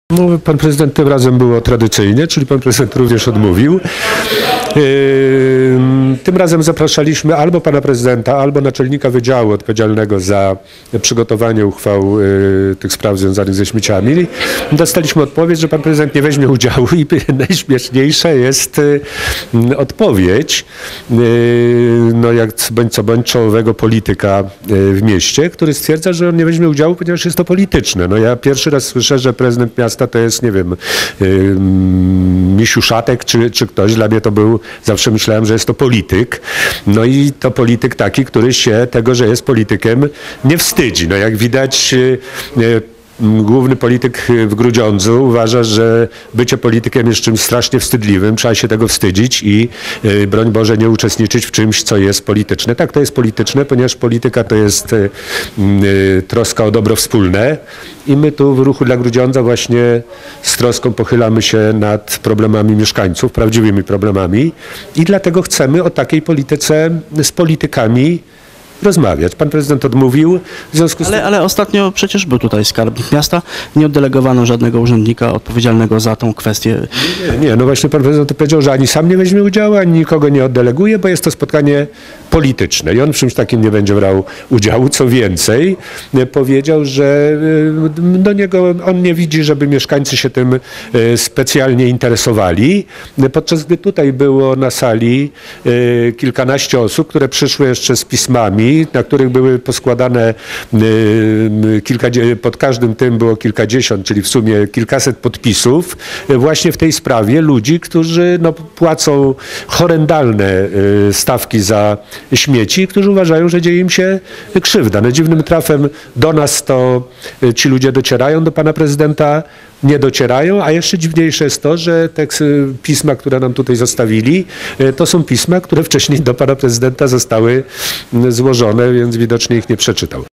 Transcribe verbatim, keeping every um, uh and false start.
No, pan prezydent tym razem było tradycyjnie, czyli pan prezydent również odmówił. Tym razem zapraszaliśmy albo pana prezydenta, albo naczelnika wydziału odpowiedzialnego za przygotowanie uchwał tych spraw związanych ze śmieciami. Dostaliśmy odpowiedź, że pan prezydent nie weźmie udziału i najśmieszniejsza jest odpowiedź, no jak bądź co bądź czołowego polityka w mieście, który stwierdza, że on nie weźmie udziału, ponieważ jest to polityczne. No ja pierwszy raz słyszę, że prezydent miasta to jest, nie wiem, Misiu Szatek czy, czy ktoś. Dla mnie to był, zawsze myślałem, że jest to polityk. No i to polityk taki, który się tego, że jest politykiem, nie wstydzi. No jak widać, główny polityk w Grudziądzu uważa, że bycie politykiem jest czymś strasznie wstydliwym, trzeba się tego wstydzić i broń Boże nie uczestniczyć w czymś, co jest polityczne. Tak, to jest polityczne, ponieważ polityka to jest troska o dobro wspólne i my tu w Ruchu dla Grudziądza właśnie z troską pochylamy się nad problemami mieszkańców, prawdziwymi problemami i dlatego chcemy o takiej polityce z politykami rozmawiać. Pan prezydent odmówił. W związku z ale, tym... ale ostatnio przecież był tutaj skarbnik miasta. Nie oddelegowano żadnego urzędnika odpowiedzialnego za tą kwestię. Nie, nie, no właśnie pan prezydent powiedział, że ani sam nie weźmie udziału, ani nikogo nie oddeleguje, bo jest to spotkanie polityczne i on w czymś takim nie będzie brał udziału. Co więcej, powiedział, że do niego on nie widzi, żeby mieszkańcy się tym specjalnie interesowali. Podczas gdy tutaj było na sali kilkanaście osób, które przyszły jeszcze z pismami, na których były poskładane kilka, pod każdym tym było kilkadziesiąt, czyli w sumie kilkaset podpisów właśnie w tej sprawie ludzi, którzy no, płacą horrendalne stawki za śmieci, którzy uważają, że dzieje im się krzywda. No, dziwnym trafem do nas to ci ludzie docierają, do pana prezydenta nie docierają, a jeszcze dziwniejsze jest to, że te pisma, które nam tutaj zostawili, to są pisma, które wcześniej do pana prezydenta zostały złożone, więc widocznie ich nie przeczytał.